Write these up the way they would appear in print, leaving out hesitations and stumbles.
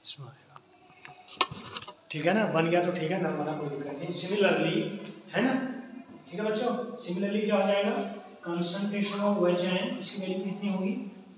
इसमें आएगा। ठीक है ना, बन गया तो ठीक है ना, बना कोई दिक्कत नहीं। सिमिलरली है ना, ठीक है बच्चों, सिमिलरली क्या हो जाएगा, कंसंट्रेशन ऑफ OH इसकी वैल्यू कितनी होगी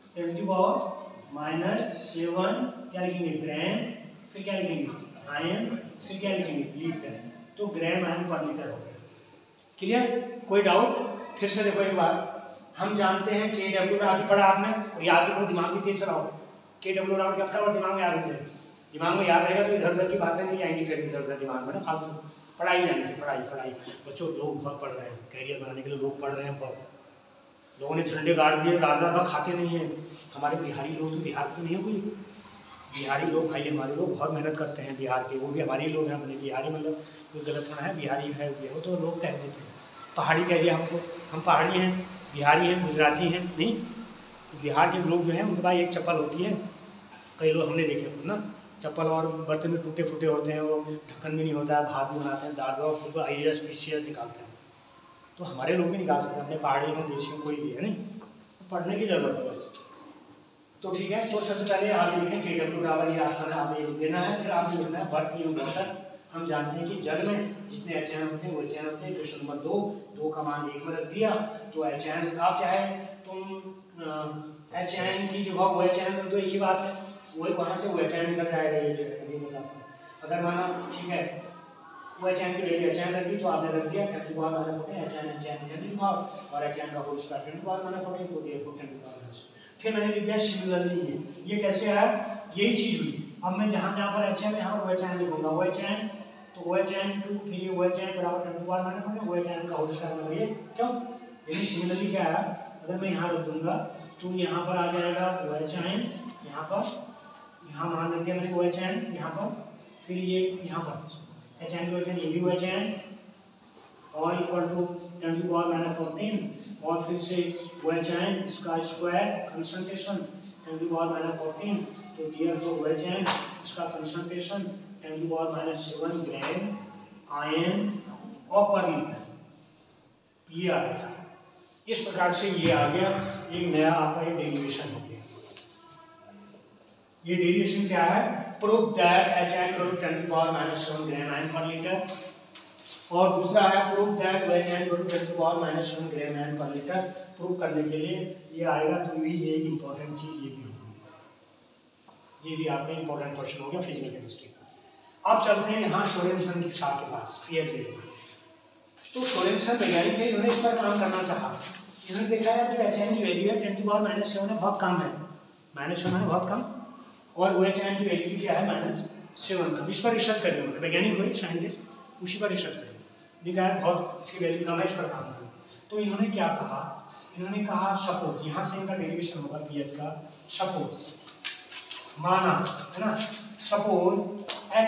10⁻⁻7 क्या लिखेंगे ग्राम, फिर क्या लिखेंगे आयन, फिर क्या लिखेंगे लीटर, तो ग्राम आयन पर लीटर हो गया। क्लियर, कोई डाउट? फिर से देखो एक बार, हम जानते हैं KW आगे पढ़ा आपने, और याद रखो, दिमाग भी तेज चलाओ। KW राउंड क्या फटाफट दिमाग में याद रखे, दिमाग में याद रहेगा तो इधर उधर की बातें नहीं आएंगी फिर इधर उधर दिमाग में ना फालतू। पढ़ाई जानी चाहिए, पढ़ाई पढ़ाई। बच्चों लोग बहुत पढ़ रहे हैं, कैरियर बनाने के लिए लोग पढ़ रहे हैं बहुत। लोगों ने झंडे गाड़ दिए, रात रात खाते नहीं हैं। हमारे बिहारी लोग तो बिहार के नहीं है कोई, बिहारी लोग भाई हमारे लोग बहुत मेहनत करते हैं बिहार के, वो भी हमारे लोग हैं अपने बिहारी, मतलब कोई गलत होना है, बिहारी है वो तो लोग कह देते हैं। पहाड़ी कह दिया हमको, हम पहाड़ी हैं, बिहारी हैं, गुजराती हैं, नहीं बिहार के लोग जो हैं उनके पास एक चप्पल होती है, कई लोग हमने देखे खुद ना, चप्पल और बर्तन में टूटे फूटे होते हैं, वो ढक्कन भी नहीं होता है, भात भी बनाते हैं, दाल और फिर IAS PCS निकालते हैं। तो हमारे लोग भी निकाल सकते हैं, अपने पहाड़ी हों देशी हों कोई भी है, नहीं पढ़ने की जरूरत है बस। तो ठीक है, तो सबसे पहले आप लिखें KW बराबर, ये आसान है, आप ये लिख देना है, फिर आपको लिखना है वर्क न्यूटन। हम जानते हैं कि जल में जितने HN होते हैं वो HN होते हैं। क्वेश्चन नंबर 2 का मान 1 में रख दिया, तो HN आप चाहे तुम HN की जगह OHN रख दो, एक ही बात है, वही वहाँ से OHN निकल जाएगा, ये जो है ये बताता। अगर माना ठीक है OHN की वैल्यू HN रख दी तो आपने रख दिया 10 पावर माइनस 14 HN 10 पावर और HN का होल स्क्वायर 10 पावर माइनस 14, तो ये 10 पावर माइनस। फिर मैंने लिख दिया सिमिलरली, ये कैसे है, यही चीज हुई। अब मैं जहाँ जहाँ पर HN यहाँ पर OHN लिखूंगा, OHN तो OHN2 फिर ये OHN बराबर 10 पावर माइनस 14 OHN का होल स्क्वायर में, ये क्यों, यानी सिमिलरली क्या है, अगर मैं यहाँ रख दूंगा तो यहाँ पर आ जाएगा OHN, यहाँ पर यहाँ मान रख दिया मैंने OHN यहाँ पर, फिर ये यहाँ पर HN की OHN, ये भी OHN और इक्वल टू 10 की पावर माइनस 14 और फिर से OHN इसका स्क्वायर कंसंट्रेशन 10 की पावर माइनस 14, तो देयरफॉर OHN इसका कंसंट्रेशन 10 की पावर माइनस 7 ग्राम आयन और पर लीटर, ये आ गया। इस प्रकार से ये आ गया, एक नया आपका ये डेरिवेशन हो गया। ये डेरिवेशन क्या है, prove that HN equal to 10 की power minus 7 gram ion per litre, और दूसरा है prove that OHN equal to 10 की power minus 7 gram ion per litre. Prove करने के लिए ये आएगा, तो भी ये एक इंपॉर्टेंट चीज ये भी होगी, ये भी आपका इंपॉर्टेंट क्वेश्चन हो गया फिजिकल केमिस्ट्री का। अब चलते हैं यहाँ सोरेनसन के साथ के पास PhD। तो सोरेनसन वैज्ञानिक है, इन्होंने इस पर काम करना चाहा। इन्होंने देखा है जो HN की वैल्यू है 10 की पावर माइनस 7 है, बहुत कम है, माइनस 7 है बहुत कम, और OHN की वैल्यू क्या है -7 कम। इस पर रिसर्च करेंगे, मतलब वैज्ञानिक हुए साइंटिस्ट, उसी पर रिसर्च करेंगे, देखा है बहुत इसकी वैल्यू कम है, इस पर काम करें। तो इन्होंने क्या कहा, इन्होंने कहा सपोज, यहाँ से इनका डेरिवेशन होगा पीएच का, सपोज माना है ना, सपोज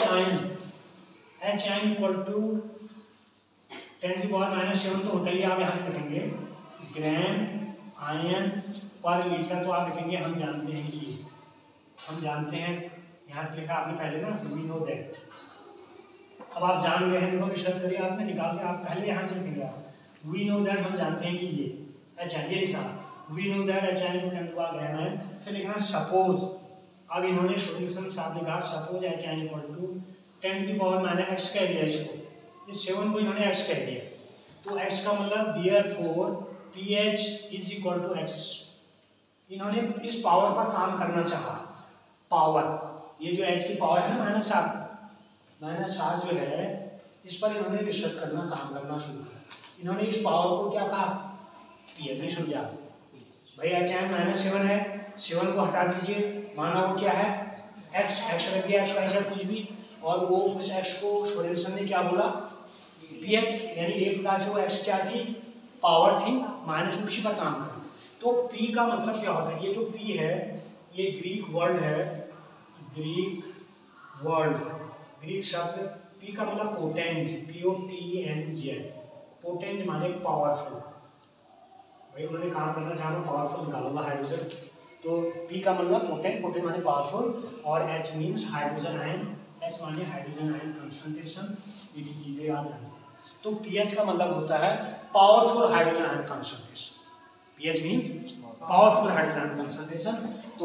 HN इक्वल टू 10 की पावर माइनस 7 तो होता ही, आप यहाँ से लिखेंगे ग्राम आयन पर लीटर, तो आप लिखेंगे हम जानते हैं कि, हम जानते हैं, यहाँ से लिखा आपने पहले ना, वी नो दैट। अब आप जान गए हैं, देखो रिसर्च करिए आपने, निकाल के आप पहले यहाँ से लिखेंगे, आप वी नो दैट, हम जानते हैं कि ये HN, ये लिखना we know that HN equal to 10 की पावर ग्राम आयन, फिर लिखना सपोज। अब इन्होंने सोल्यूशन साहब ने कहा सपोज HN इक्वल टू 10 की पावर माइनस x कह दिया इसको, इस 7 को इन्होंने x कह दिया, तो x का मतलब therefore pH is equal to x। इन्होंने इस पावर पर काम करना चाहा, पावर, ये जो h की पावर है ना -7 जो है, इस पर इन्होंने रिसर्च करना, काम करना शुरू किया। इन्होंने इस पावर को क्या कहा, pH, नहीं समझा भाई, HN -7 है, 7 को हटा दीजिए, माना वो क्या है x रख दिया, x कुछ भी, और वो उस x को सोरेनसन ने क्या बोला pH, यानी एक प्रकार से वो x क्या थी, पावर थी, माइनस उसी पर काम करें। तो P का मतलब क्या होता है, ये जो P है ये ग्रीक वर्ड है, ग्रीक वर्ड, ग्रीक शब्द P का मतलब पोटेंज, POTENZ, पोटेंज माने पावरफुल। भाई उन्होंने काम करना चाहा, पावरफुल निकालूंगा हाइड्रोजन, तो P का मतलब पोटेंट, पोटेंट माने पावरफुल, और H means hydrogen ion, H माने हाइड्रोजन आयन कंसंट्रेशन, ये की चीजें याद रखना। तो pH का मतलब होता है powerful hydrogen ion concentration, pH means powerful hydrogen ion concentration. तो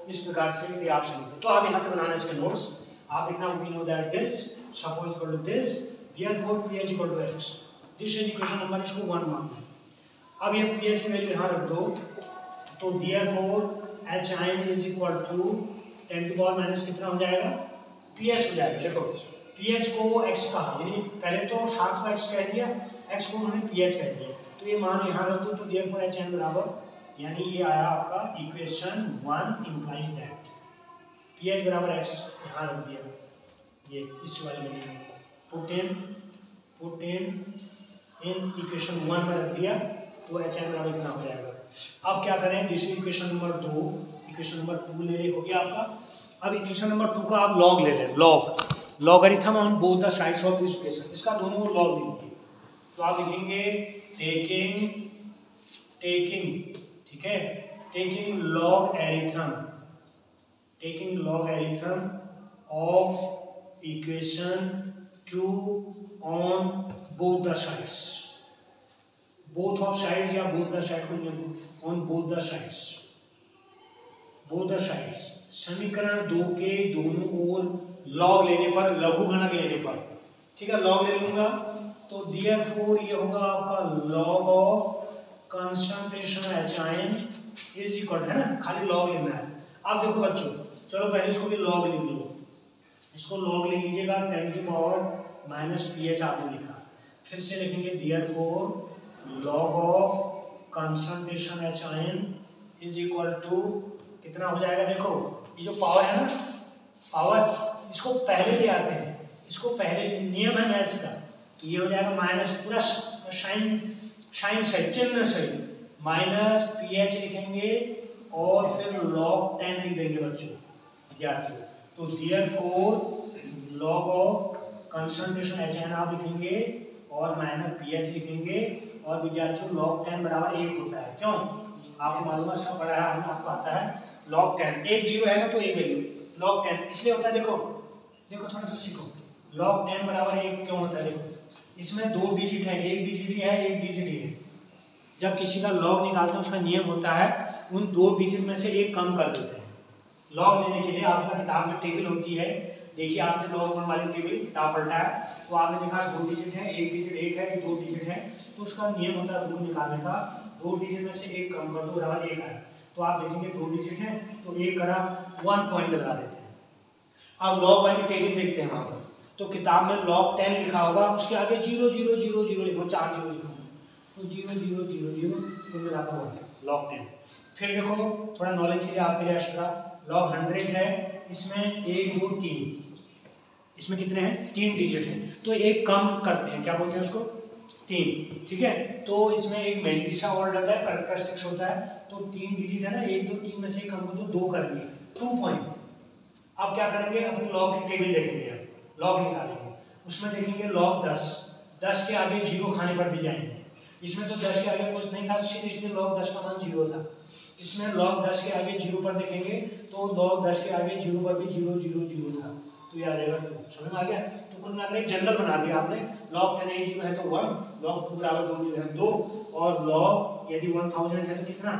इस प्रकार से ये आप समझिए। तो आप यहाँ से बनाना इसके नोट्स, आप लिखना we know that this suppose equal to this therefore pH equal to x, this is equation number, इसको 1 मानना। अब ये pH की वैल्यू यहाँ रख दो, तो therefore H ion is equal to 10 to power minus कितना हो जाएगा, pH हो जाएगा। देखो pH को x कहा, यानी पहले तो 7 को x कह दिया, x को उन्होंने pH कह दिया, तो ये मान यहाँ रख दो, तो देयरफॉर H आयन बराबर, यानी ये आया आपका इक्वेशन 1 इम्प्लाइज दैट pH बराबर x यहाँ रख दिया, ये इस वाले में पुट इन इक्वेशन 1 में रख दिया, तो H आयन बराबर इतना हो जाएगा। अब क्या करें, दूसरी इक्वेशन नंबर 2, इक्वेशन नंबर 2 ले ले, हो गया आपका। अब इक्वेशन नंबर 2 का आप लॉग ले लें, logarithm on both the sides of this equation, इसका दोनों लॉग लिखेंगे, तो आप लिखेंगे टेकिंग ठीक है, taking logarithm of equation 2 on both the sides, both of sides या बोथ द साइड कुछ नहीं, ऑन बोथ द साइड्स, समीकरण 2 के दोनों ओर लॉग लेने पर, लघुगणक लेने पर, ठीक है, लॉग ले लूंगा, तो देयरफॉर ये होगा आपका log of concentration H ion is equal, है ना, खाली लॉग लेना है। अब देखो बच्चों, चलो पहले इसको भी लॉग लिख लो, इसको लॉग ले लीजिएगा, 10 टू पावर माइनस pH आपने लिखा, फिर से लिखेंगे therefore log of concentration H ion is equal to कितना हो जाएगा, देखो ये जो पावर है ना, पावर इसको पहले ले आते हैं, इसको पहले, नियम है मैथ्स का, तो ये हो जाएगा माइनस, पूरा साइन सही, चिन्ह सही, माइनस pH लिखेंगे और फिर log 10 लिख देंगे बच्चों विद्यार्थियों, तो therefore log of concentration H ion आप लिखेंगे और माइनस pH लिखेंगे, और विद्यार्थियों log 10 बराबर 1 होता है, क्यों, आपको मालूम है, सब पढ़ा है हमने, आपको आता है log 10, एक जीरो है ना तो एक वैल्यू log 10 इसलिए होता है, देखो थोड़ा सा सीखो, log 10 बराबर 1 क्यों होता है, देखो इसमें 2 डिजिट है, एक डिजिट ही है, एक डिजिट ही है, जब किसी का लॉग निकालते हैं उसका नियम होता है उन 2 डिजिट में से एक कम कर देते हैं। लॉग लेने के लिए आपका किताब में टेबल होती है, देखिए आपने लॉग वन वाली टेबल किताब पलटा है, तो आपने देखा 2 डिजिट है, एक डिजिट एक है, 2 डिजिट है, तो उसका नियम होता है रूल निकालने का, 2 डिजिट में से एक कम कर दो बराबर 1 आया, तो आप देखेंगे 2 डिजिट है तो 1 करा 1 पॉइंट लगा देते हैं। अब लॉग वाली टेबल देखते हैं वहाँ पर, तो किताब में log 10 लिखा होगा, उसके आगे 0 0 0 0 लिखो, 4 0 लिखो, तो 0 0 0 0 तो मिलाकर 1 log 10। फिर देखो थोड़ा नॉलेज के लिए आपके लिए एक्स्ट्रा, log 100 है, इसमें 1 2 3, इसमें कितने हैं 3 डिजिट हैं, तो एक कम करते हैं, क्या बोलते हैं उसको 3, ठीक है, तो इसमें एक मेंटिसा वर्ड रहता है, कैरेक्टरिस्टिक्स होता है, तो 3 डिजिट है ना, 1 2 3 में से कम कर दो, 2 करेंगे 2 पॉइंट। अब क्या करेंगे, अपनी लॉग की टेबल देखेंगे, लॉग निकालेंगे, उसमें देखेंगे लॉग 10 के आगे 0 खाने पर भी जाएंगे, इसमें तो 10 के आगे कुछ नहीं था, इसलिए लॉग 10 का मान 0 था, इसमें log 10 के आगे 0 पर देखेंगे तो log 10 के आगे 0 पर भी 0 0 0 था, तो ये आ जाएगा 2, समझ में आ गया। तो कुल मिलाकर एक जनरल बना दिया आपने, log 10 एक 0 है तो 1, log 2 बराबर 2 0 है 2, और log यदि 1000 है तो कितना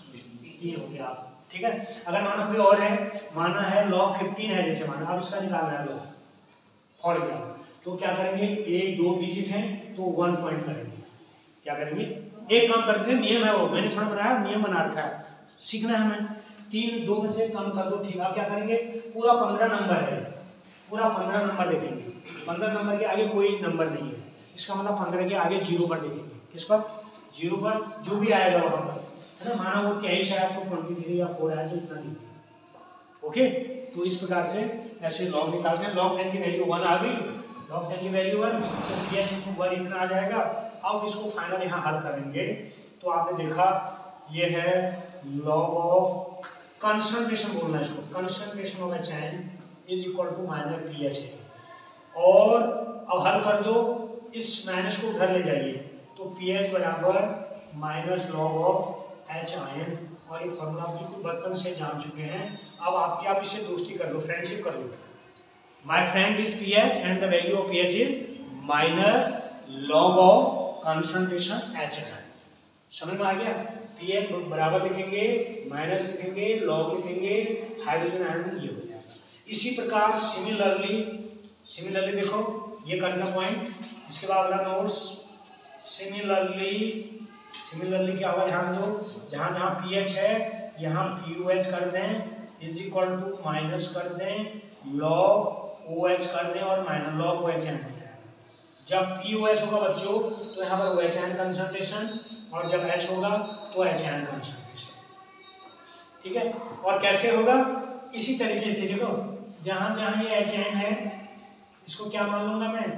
3 हो गया, ठीक है। अगर माना कोई और है, माना है log 15 है, जैसे माना अब इसका निकालना है log फॉर एग्जाम्पल, तो क्या करेंगे, 1 2 डिजिट है तो 1 पॉइंट करेंगे, क्या करेंगे एक काम करते हैं, नियम है वो, मैंने थोड़ा बनाया, नियम बना रखा है, सीखना है हमें, 3 2 में से कम कर दो, ठीक। अब क्या करेंगे, पूरा 15 नंबर है, पूरा 15 नंबर देखेंगे, 15 नंबर के आगे कोई नंबर नहीं है, इसका मतलब 15 के आगे 0 पर देखेंगे, किस पर 0 पर, जो भी आएगा वहां पर, है ना, माना वो 23 आया तो 23 या 4 आया तो इतना लिखिए, ओके। तो इस प्रकार से ऐसे लॉग निकालते हैं, log 10 की वैल्यू 1 आ गई, log 10 की वैल्यू 1, तो pH इनटू 1 इतना आ जाएगा। अब इसको फाइनल यहाँ हल करेंगे, तो आपने देखा ये है log ऑफ कंसंट्रेशन, बोलना है इसको, concentration of H ion is equal to minus pH है, और अब हल कर दो, इस माइनस को उधर ले जाइए, तो pH बराबर minus log of H ion, और ये फॉर्मूला बिल्कुल बचपन से जान चुके हैं, अब आप इससे दोस्ती कर लो, फ्रेंडशिप कर लो, my friend is pH and the value of pH is minus log of concentration H ion, समझ में आ गया। पीएच बराबर लिखेंगे, माइनस लिखेंगे, लॉग लिखेंगे, हाइड्रोजन आयन ये हो जाएगा। इसी प्रकार सिमिलरली देखो ये करना पॉइंट। इसके बाद अगला नोट्स, सिमिलरली क्या होगा, ध्यान दो, जहां जहां पीएच है यहाँ POH कर दें, इज इक्वल टू माइनस कर दें, लॉग OH कर दें और माइनस लॉग OH हो जाएगा। जब POH होगा बच्चों तो यहाँ पर OH आयन कंसंट्रेशन, और जब H होगा तो H आयन कंसंट्रेशन। ठीक है, और कैसे होगा, इसी तरीके से देखो, जहां जहां ये H आयन है इसको क्या मान लूंगा मैं,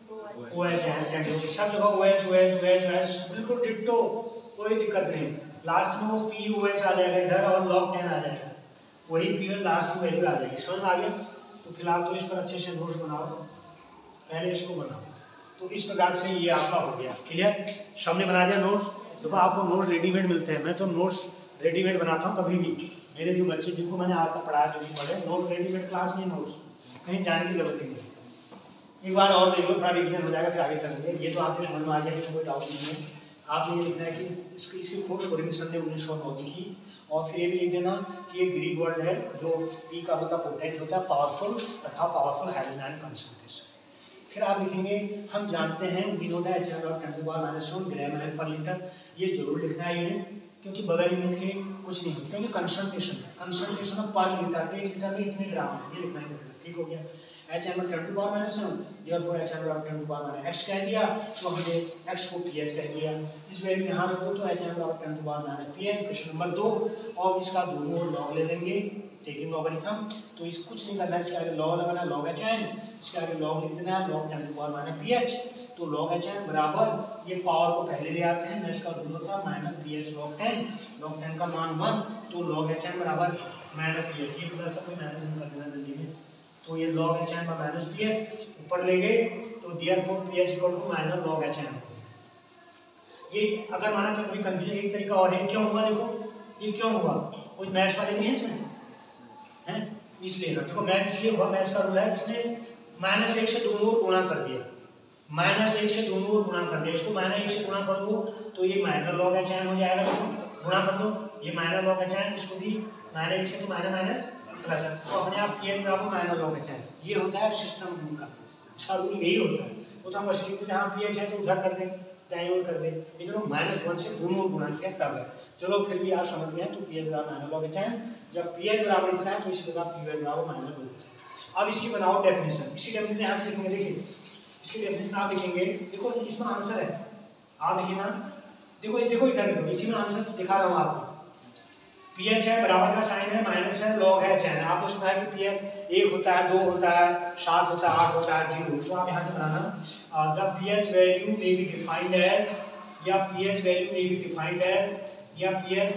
OH आयन, सब जगह OH बिल्कुल डिट्टो, कोई दिक्कत नहीं। लास्ट में वो POH आ जाएगा इधर और log 10 आ जाएगा, वही POH लास्ट में वैल्यू आ जाएगी। समझ में आ गया? तो फिलहाल तो इस पर अच्छे से नोट्स बनाओ, पहले इसको बनाओ। तो इस प्रकार से ये आपका हो गया क्लियर। सबने बना दिया नोट्स। देखो आपको नोट्स रेडीमेड मिलते हैं, मैं तो नोट्स रेडीमेड बनाता हूँ कभी भी। मेरे जो बच्चे जिनको मैंने आज तक पढ़ाया, जो भी पढ़े, नोट्स रेडीमेड, क्लास में नोट्स, कहीं जाने की जरूरत नहीं है। एक बार और देखो, थोड़ा रिविजन हो जाएगा, फिर आगे चलेंगे। ये तो आपके समझ में आ गया, इसमें कोई डाउट नहीं है। आपने ये लिखना है कि इसकी खोज सोरेनसन ने 1909 में की, और फिर ये भी लिख देना कि ये ग्रीक वर्ड है, जो पी का मतलब पोटेंट होता है, पावरफुल तथा पावरफुल हाइड्रोजन आयन कंसंट्रेशन। फिर आप लिखेंगे, हम जानते हैं we know that H of 10⁻⁻⁴ gram ion per litre. ये जरूर लिखना है यूनिट, क्योंकि बगैर यूनिट के कुछ नहीं होता, क्योंकि concentration of per litre, 1 litre में इतने ग्राम है, ये लिखना है। ठीक हो गया। H of 10⁻⁻⁷, therefore H of 10⁻⁻x कह दिया, तो हमने x को pH कह दिया। इस वैल्यू यहाँ रख दो तो H of 10⁻⁻pH। Question number 2, और इसका दोनों ओर लॉग ले लेंगे, टेकिंग लॉगरिथम। तो इस कुछ नहीं करना है, इसके आगे लॉग लगाना है, log HN, इसके आगे लॉग लिख देना है, log 10⁻⁻pH। तो log HN बराबर, ये पावर को पहले ले आते हैं, मैं इसका रूल होता है -pH log 10 का मान 1, तो log HN बराबर -pH, ये प्लस अपने माइनस में कर देना जल्दी में। तो ये log HN पर -pH ऊपर ले गए, तो therefore pH equal to minus log HN। ये अगर माना कभी कंफ्यूजन, एक तरीका और है, क्यों हुआ देखो, ये क्यों हुआ, कुछ मैथ्स वाले नहीं है इसमें हैं, इसलिए ना देखो, मैथ इसलिए हुआ, मैथ्स का रूल है, इसने -1 से दोनों ओर गुणा कर दिया, -1 से दोनों ओर गुणा कर दिया। इसको -1 से गुणा कर दो तो ये माइनस log HN हो जाएगा, देखो गुणा कर दो, ये माइनस log HN, इसको भी -1 से तो माइनस, तो अपने आप pH बराबर माइनस log HN। ये होता है सिस्टम रूल का, इसका रूल यही होता है। वो तो हम बस लिखते हैं, जहाँ pH है तो उधर कर दें, दाईं ओर कर दें, लेकिन वो -1 से दोनों ओर गुणा किया तब है। चलो फिर भी आप समझ गए, तो pH बराबर माइनस log HN, जब pH बराबर इतना है तो इसी प्रकार pH बराबर माइनस log HN। अब इसकी बनाओ डेफिनेशन, इसकी डेफिनेशन यहाँ से लिखेंगे, देखिए इसकी डेफिनेशन आप लिखेंगे, देखो इसमें आंसर है, आप लिखिए ना, देखो देखो इधर देखो, इसी में आंसर दिखा रहा हूँ आपको। pH है, बराबर का साइन है, माइनस है, log है HN। आपको सुना है कि pH 1 होता है, 2 होता है, 7 होता है, 8 होता है, 0। तो आप यहाँ से बनाना, the pH value may be defined as, या pH value may be defined as, या pH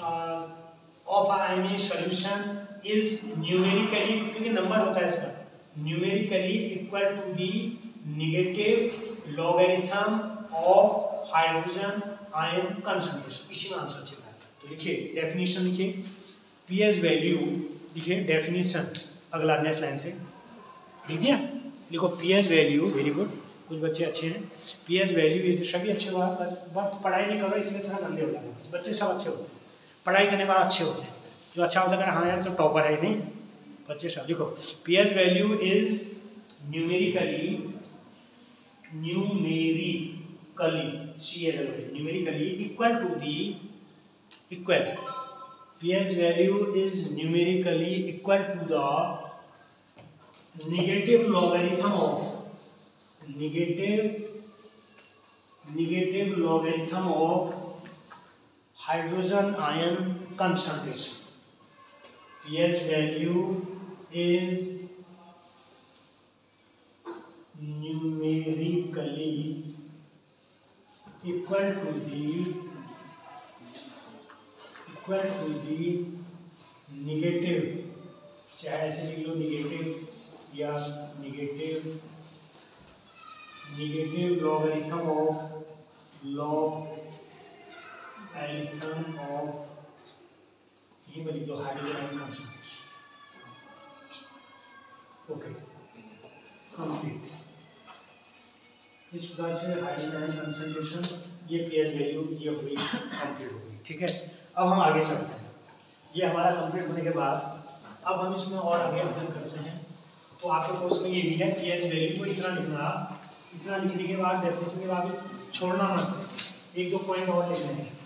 of any solution is numerically, क्योंकि नंबर होता है इसका, numerically equal to the negative logarithm of hydrogen ion concentration. इसी में आंसर चल रहा है। तो लिखिए डेफिनेशन, लिखिए pH वैल्यू, लिखिए डेफिनेशन, अगला नेक्स्ट लाइन से लिख दिया, लिखो pH वैल्यू, वेरी गुड, कुछ बच्चे अच्छे हैं। pH वैल्यू इज, सभी अच्छे बात, बस पढ़ाई नहीं करो इसलिए थोड़ा गंदे हो जाते हैं बच्चे, सब अच्छे होते हैं, पढ़ाई करने के बाद अच्छे होते हैं। जो अच्छा होता है हाँ यार तो टॉपर है, नहीं बच्चे सब। देखो pH value is numerically equal to the, equal, pH value is numerically equal to the negative logarithm of hydrogen ion concentration. pH value is numerically equal to the negative, चाहे ऐसे लिख लो नेगेटिव, या नेगेटिव लॉगरिथम ऑफ यही पर लिख दो hydrogen ion concentration. Okay complete. इस प्रकार से हाइड्रोजन आयन कंसंट्रेशन ये पीएच वैल्यू ये हुई कंप्लीट हो गई। ठीक है, अब हम आगे चलते हैं। ये हमारा कंप्लीट होने के बाद अब हम इसमें और आगे अध्ययन करते हैं। तो आपके कोर्स में ये भी है पीएच वैल्यू को इतना लिखना, इतना लिखने के बाद डेफिनेशन के बाद छोड़ना मत, 1-2 पॉइंट और लिखने हैं।